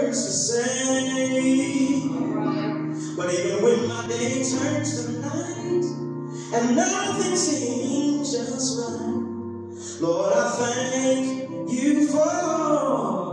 words to say. But even when my day turns to night and nothing seems just right, Lord, I thank you for